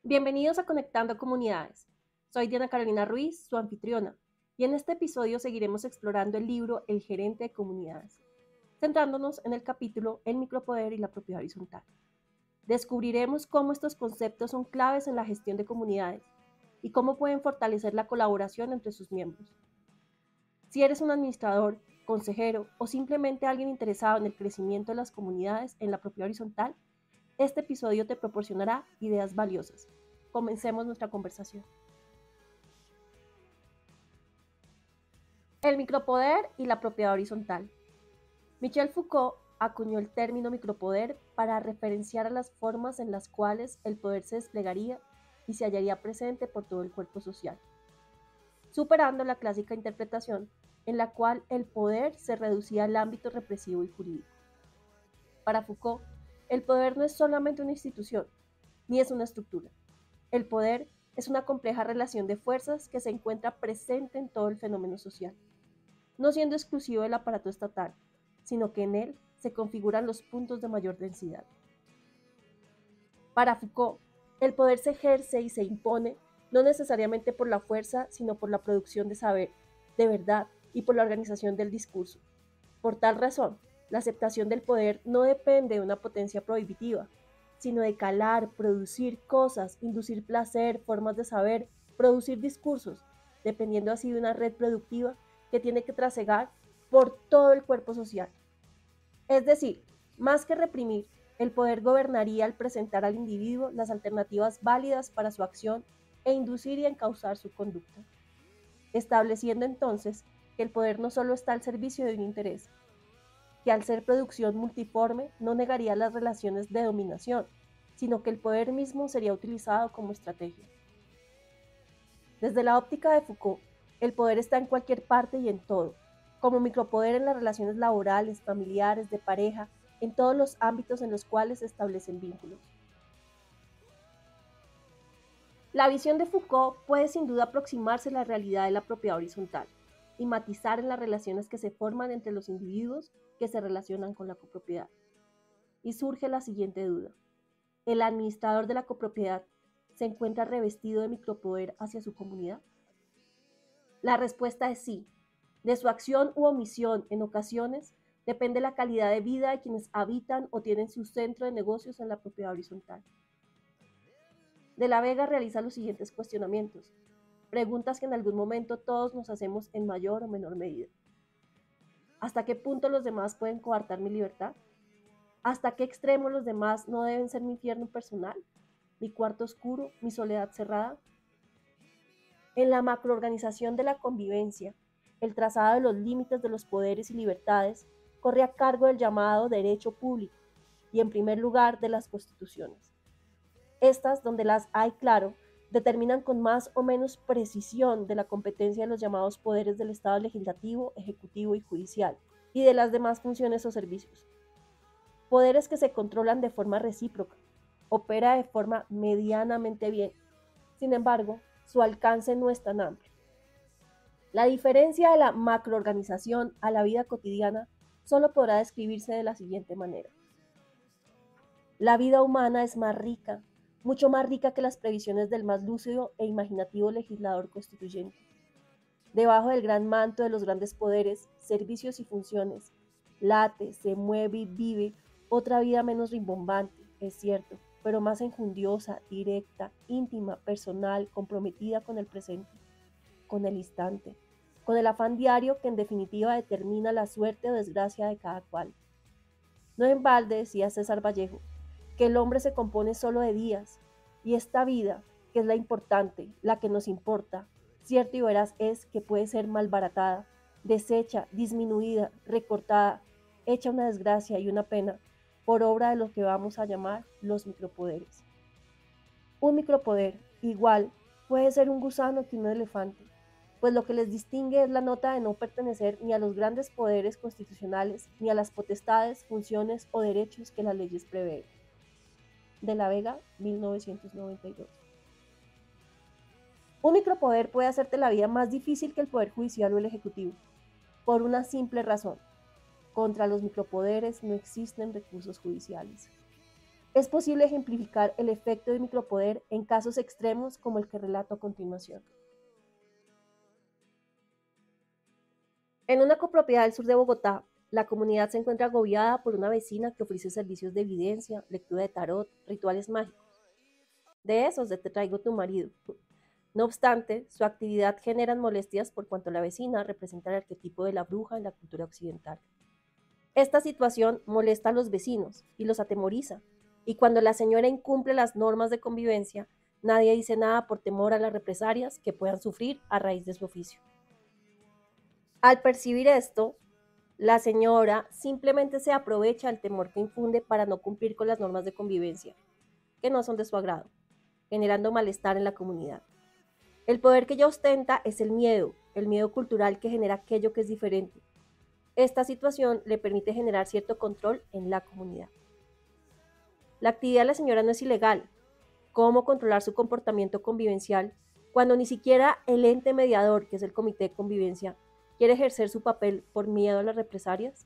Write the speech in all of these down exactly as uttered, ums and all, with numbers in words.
Bienvenidos a Conectando Comunidades. Soy Diana Carolina Ruiz, su anfitriona, y en este episodio seguiremos explorando el libro El gerente de comunidades, centrándonos en el capítulo El micropoder y la propiedad horizontal. Descubriremos cómo estos conceptos son claves en la gestión de comunidades y cómo pueden fortalecer la colaboración entre sus miembros. Si eres un administrador, consejero o simplemente alguien interesado en el crecimiento de las comunidades en la propiedad horizontal, este episodio te proporcionará ideas valiosas. Comencemos nuestra conversación. El micropoder y la propiedad horizontal. Michel Foucault acuñó el término micropoder para referenciar a las formas en las cuales el poder se desplegaría y se hallaría presente por todo el cuerpo social, superando la clásica interpretación en la cual el poder se reducía al ámbito represivo y jurídico. Para Foucault, el poder no es solamente una institución, ni es una estructura. El poder es una compleja relación de fuerzas que se encuentra presente en todo el fenómeno social, no siendo exclusivo del aparato estatal, sino que en él se configuran los puntos de mayor densidad. Para Foucault, el poder se ejerce y se impone no necesariamente por la fuerza, sino por la producción de saber, de verdad y por la organización del discurso. Por tal razón, la aceptación del poder no depende de una potencia prohibitiva, sino de calar, producir cosas, inducir placer, formas de saber, producir discursos, dependiendo así de una red productiva que tiene que trasegar por todo el cuerpo social. Es decir, más que reprimir, el poder gobernaría al presentar al individuo las alternativas válidas para su acción e inducir y encauzar su conducta, estableciendo entonces que el poder no solo está al servicio de un interés, que al ser producción multiforme no negaría las relaciones de dominación, sino que el poder mismo sería utilizado como estrategia. Desde la óptica de Foucault, el poder está en cualquier parte y en todo, como micropoder en las relaciones laborales, familiares, de pareja, en todos los ámbitos en los cuales se establecen vínculos. La visión de Foucault puede sin duda aproximarse a la realidad de la propiedad horizontal y matizar en las relaciones que se forman entre los individuos que se relacionan con la copropiedad. Y surge la siguiente duda. ¿El administrador de la copropiedad se encuentra revestido de micropoder hacia su comunidad? La respuesta es sí. De su acción u omisión en ocasiones depende la calidad de vida de quienes habitan o tienen su centro de negocios en la propiedad horizontal. De la Vega realiza los siguientes cuestionamientos, preguntas que en algún momento todos nos hacemos en mayor o menor medida. ¿Hasta qué punto los demás pueden coartar mi libertad? ¿Hasta qué extremo los demás no deben ser mi infierno personal, mi cuarto oscuro, mi soledad cerrada? En la macroorganización de la convivencia, el trazado de los límites de los poderes y libertades corre a cargo del llamado derecho público y, en primer lugar, de las constituciones. Estas, donde las hay claro, determinan con más o menos precisión de la competencia de los llamados poderes del Estado legislativo, ejecutivo y judicial, y de las demás funciones o servicios. Poderes que se controlan de forma recíproca, opera de forma medianamente bien. Sin embargo, su alcance no es tan amplio. La diferencia de la macroorganización a la vida cotidiana solo podrá describirse de la siguiente manera. La vida humana es más rica, mucho más rica que las previsiones del más lúcido e imaginativo legislador constituyente. Debajo del gran manto de los grandes poderes, servicios y funciones, late, se mueve y vive otra vida menos rimbombante, es cierto, pero más enjundiosa, directa, íntima, personal, comprometida con el presente, con el instante, con el afán diario que en definitiva determina la suerte o desgracia de cada cual. No en balde, decía César Vallejo, que el hombre se compone solo de días, y esta vida, que es la importante, la que nos importa, cierto y veraz es que puede ser malbaratada, deshecha, disminuida, recortada, hecha una desgracia y una pena, por obra de lo que vamos a llamar los micropoderes. Un micropoder, igual, puede ser un gusano que un elefante, pues lo que les distingue es la nota de no pertenecer ni a los grandes poderes constitucionales, ni a las potestades, funciones o derechos que las leyes prevén. De la Vega, mil novecientos noventa y dos. Un micropoder puede hacerte la vida más difícil que el poder judicial o el ejecutivo, por una simple razón. Contra los micropoderes no existen recursos judiciales. Es posible ejemplificar el efecto de micropoder en casos extremos como el que relato a continuación. En una copropiedad del sur de Bogotá, la comunidad se encuentra agobiada por una vecina que ofrece servicios de evidencia, lectura de tarot, rituales mágicos. De esos de te traigo tu marido. No obstante, su actividad genera molestias por cuanto la vecina representa el arquetipo de la bruja en la cultura occidental. Esta situación molesta a los vecinos y los atemoriza, y cuando la señora incumple las normas de convivencia, nadie dice nada por temor a las represalias que puedan sufrir a raíz de su oficio. Al percibir esto, la señora simplemente se aprovecha del temor que infunde para no cumplir con las normas de convivencia, que no son de su agrado, generando malestar en la comunidad. El poder que ella ostenta es el miedo, el miedo cultural que genera aquello que es diferente. Esta situación le permite generar cierto control en la comunidad. La actividad de la señora no es ilegal. ¿Cómo controlar su comportamiento convivencial cuando ni siquiera el ente mediador, que es el comité de convivencia, quiere ejercer su papel por miedo a las represalias?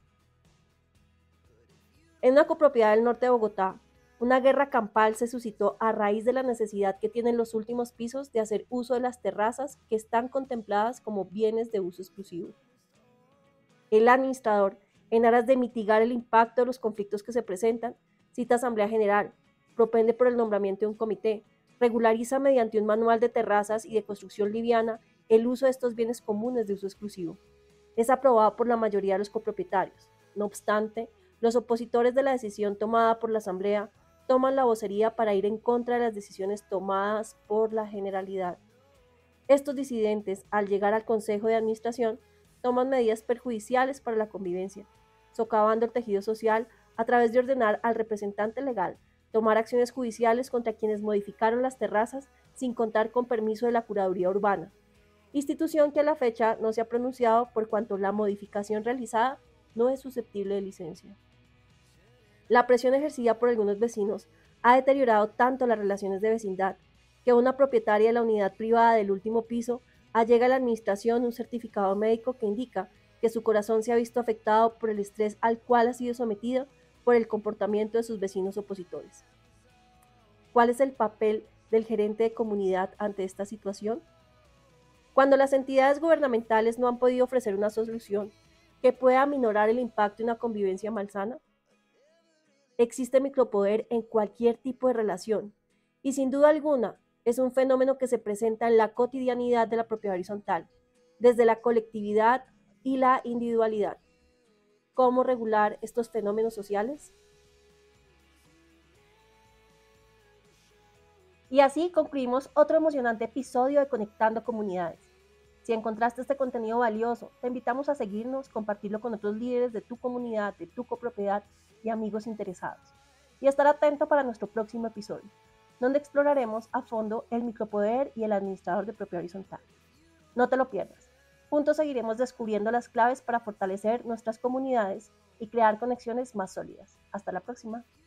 En una copropiedad del norte de Bogotá, una guerra campal se suscitó a raíz de la necesidad que tienen los últimos pisos de hacer uso de las terrazas que están contempladas como bienes de uso exclusivo. El administrador, en aras de mitigar el impacto de los conflictos que se presentan, cita asamblea general, propende por el nombramiento de un comité, regulariza mediante un manual de terrazas y de construcción liviana el uso de estos bienes comunes de uso exclusivo. Es aprobado por la mayoría de los copropietarios. No obstante, los opositores de la decisión tomada por la asamblea toman la vocería para ir en contra de las decisiones tomadas por la generalidad. Estos disidentes, al llegar al consejo de administración, toman medidas perjudiciales para la convivencia, socavando el tejido social a través de ordenar al representante legal tomar acciones judiciales contra quienes modificaron las terrazas sin contar con permiso de la Curaduría Urbana, institución que a la fecha no se ha pronunciado por cuanto la modificación realizada no es susceptible de licencia. La presión ejercida por algunos vecinos ha deteriorado tanto las relaciones de vecindad que una propietaria de la unidad privada del último piso allega a la administración un certificado médico que indica que su corazón se ha visto afectado por el estrés al cual ha sido sometido por el comportamiento de sus vecinos opositores. ¿Cuál es el papel del gerente de comunidad ante esta situación? Cuando las entidades gubernamentales no han podido ofrecer una solución que pueda aminorar el impacto de una convivencia malsana, existe micropoder en cualquier tipo de relación y sin duda alguna es un fenómeno que se presenta en la cotidianidad de la propiedad horizontal, desde la colectividad y la individualidad. ¿Cómo regular estos fenómenos sociales? Y así concluimos otro emocionante episodio de Conectando Comunidades. Si encontraste este contenido valioso, te invitamos a seguirnos, compartirlo con otros líderes de tu comunidad, de tu copropiedad y amigos interesados. Y estar atento para nuestro próximo episodio, donde exploraremos a fondo el micropoder y el administrador de propiedad horizontal. No te lo pierdas. Juntos seguiremos descubriendo las claves para fortalecer nuestras comunidades y crear conexiones más sólidas. Hasta la próxima.